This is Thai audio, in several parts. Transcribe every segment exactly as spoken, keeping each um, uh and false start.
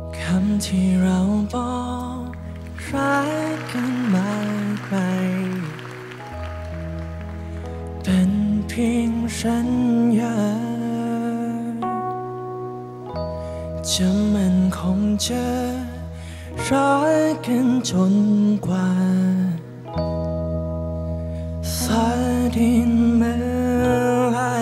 คำที่เราบอกรักกันมาไกลเป็นเพียงสัญญาจะมันคงจะรักกันจนกว่าฟ้าดินเมื่อไหร่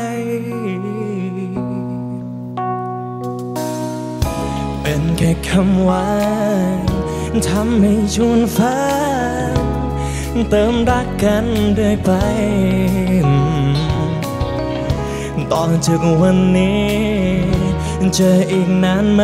เป็นแค่คำหวานทำให้ชวนฝันเติมรักกันเรื่อยไปต่อจากวันนี้จะอีกนานไหม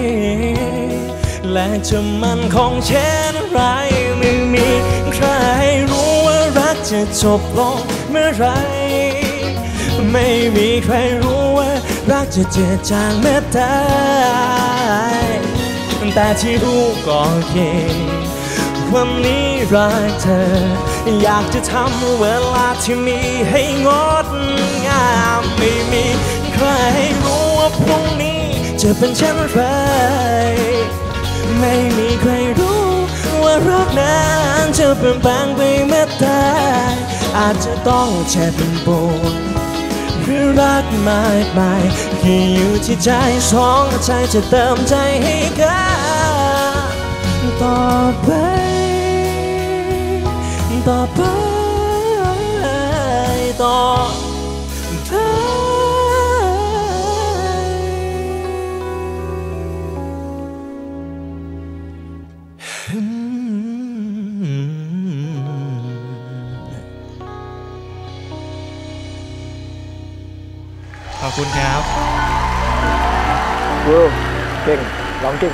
และจะมันคงเช่นไรไม่มีใครรู้ว่ารักจะจบลงเมื่อไรไม่มีใครรู้ว่ารักจะเจือจางเมื่อใดแต่ที่รู้ก็แค่วันนี้รักเธออยากจะทำเวลาที่มีให้งดงามไม่มีใครรู้ว่าพรุ่งนี้จะเป็นเช่นไรไม่มีใครรู้ว่ารักนั้นจะเปลี่ยนแปลงไปเมื่อใดอาจจะต้องเจ็บปวดหรือรักมากมายที่อยู่ที่ใจสองใจจะเติมใจให้กันต่อไปต่อไปต่อไปขอบคุณครับว้าวเก่งร้องเก่ง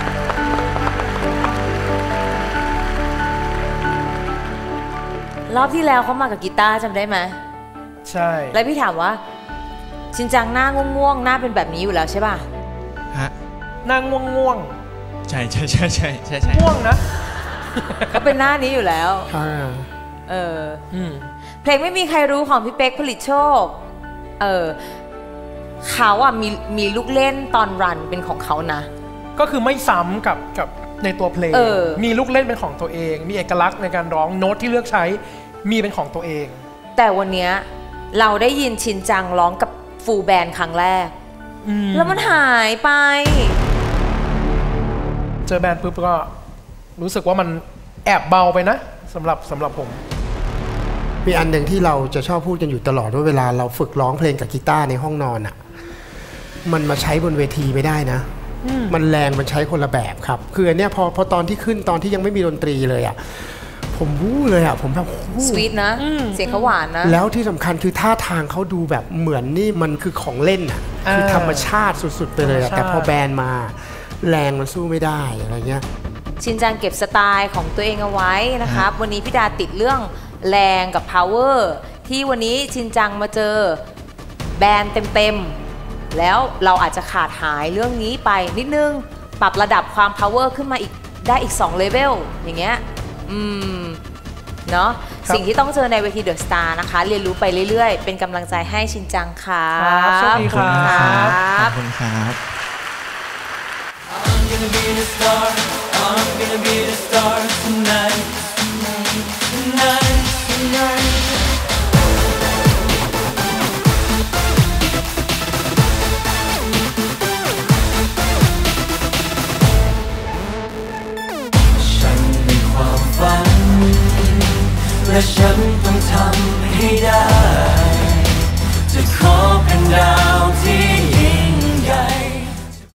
รอบที่แล้วเขามากับกีตาร์จำได้ไหมใช่แล้วพี่ถามว่าชินจังหน้าง่วงๆหน้าเป็นแบบนี้อยู่แล้วใช่ป่ะฮะหน้าง่วงง่วงใช่ใช่ใช่ใช่ใช่ใช่ง่วงนะเขาเป็นหน้านี้อยู่แล้วเออเพลงไม่มีใครรู้ของพี่เป๊กผลิตโชคเออเขาอ่ะมีมีลูกเล่นตอนรันเป็นของเขานะก็คือไม่ซ้ำกับกับในตัวเพลงมีลูกเล่นเป็นของตัวเองมีเอกลักษณ์ในการร้องโน้ตที่เลือกใช้มีเป็นของตัวเองแต่วันนี้เราได้ยินชินจังร้องกับฟูลแบนด์ครั้งแรกแล้วมันหายไปเจอแบนด์ปุ๊บก็รู้สึกว่ามันแอบเบาไปนะสำหรับสำหรับผมมีอันหนึ่งที่เราจะชอบพูดกันอยู่ตลอดว่าเวลาเราฝึกร้องเพลงกับกีตาร์ในห้องนอนอ่ะมันมาใช้บนเวทีไม่ได้นะมันแรงมันใช้คนละแบบครับคืออันเนี้ยพอพอตอนที่ขึ้นตอนที่ยังไม่มีดนตรีเลยอ่ะผมวู้เลยอ่ะผมแบบสวีทนะเสียงเขาหวานนะแล้วที่สำคัญคือท่าทางเขาดูแบบเหมือนนี่มันคือของเล่นอ่ะคือธรรมชาติสุดๆไปเลยแต่พอแบนมาแรงมันสู้ไม่ได้อะไรเงี้ยชินจังเก็บสไตล์ของตัวเองเอาไว้นะครับวันนี้พี่ดาติดเรื่องแรงกับ power ที่วันนี้ชินจังมาเจอแบนเต็มๆแล้วเราอาจจะขาดหายเรื่องนี้ไปนิดนึงปรับระดับความ power ขึ้นมาอีกได้อีกสองเลเวลอย่างเงี้ยอืมเนาะสิ่งที่ต้องเจอในเวทีเดอะสตาร์นะคะเรียนรู้ไปเรื่อยๆเป็นกำลังใจให้ชินจังค่ะขอบคุณครับขอบคุณครับ I'm gonna be the star I'm gonna be the star tonight tonight tonightและฉันต้องทำให้ได้จะขอเป็นดาว